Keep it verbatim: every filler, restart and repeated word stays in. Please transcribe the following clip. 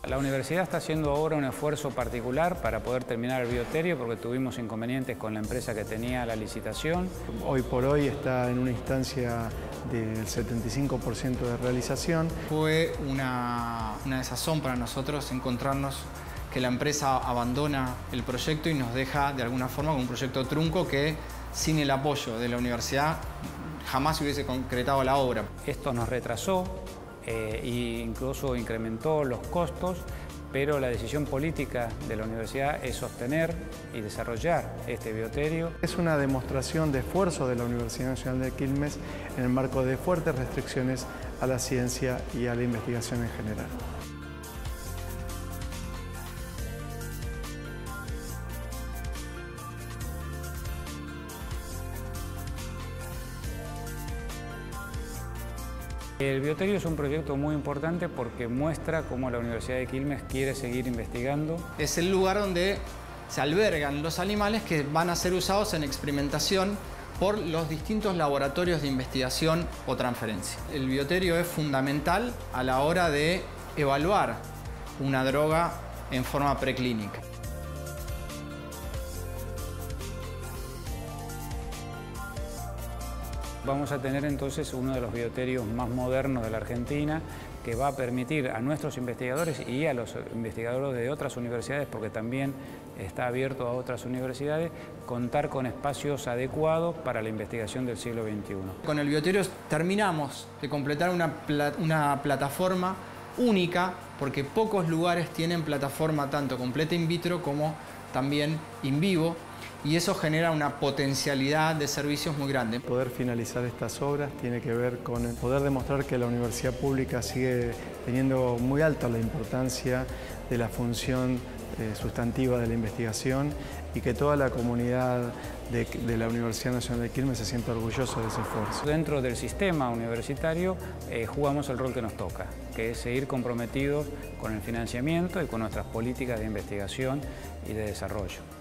La universidad está haciendo ahora un esfuerzo particular para poder terminar el bioterio porque tuvimos inconvenientes con la empresa que tenía la licitación. Hoy por hoy está en una instancia del setenta y cinco por ciento de realización. Fue una, una desazón para nosotros encontrarnos que la empresa abandona el proyecto y nos deja de alguna forma con un proyecto trunco que sin el apoyo de la universidad jamás se hubiese concretado la obra. Esto nos retrasó eh, e incluso incrementó los costos, pero la decisión política de la universidad es sostener y desarrollar este bioterio. Es una demostración de esfuerzo de la Universidad Nacional de Quilmes en el marco de fuertes restricciones a la ciencia y a la investigación en general. El bioterio es un proyecto muy importante porque muestra cómo la Universidad de Quilmes quiere seguir investigando. Es el lugar donde se albergan los animales que van a ser usados en experimentación por los distintos laboratorios de investigación o transferencia. El bioterio es fundamental a la hora de evaluar una droga en forma preclínica. Vamos a tener entonces uno de los bioterios más modernos de la Argentina que va a permitir a nuestros investigadores y a los investigadores de otras universidades, porque también está abierto a otras universidades, contar con espacios adecuados para la investigación del siglo veintiuno. Con el bioterio terminamos de completar una, pla una plataforma única, porque pocos lugares tienen plataforma tanto completa in vitro como también in vivo, y eso genera una potencialidad de servicios muy grande. Poder finalizar estas obras tiene que ver con el poder demostrar que la universidad pública sigue teniendo muy alta la importancia de la función eh, sustantiva de la investigación y que toda la comunidad de, de la Universidad Nacional de Quilmes se sienta orgulloso de ese esfuerzo. Dentro del sistema universitario eh, jugamos el rol que nos toca, que es seguir comprometidos con el financiamiento y con nuestras políticas de investigación y de desarrollo.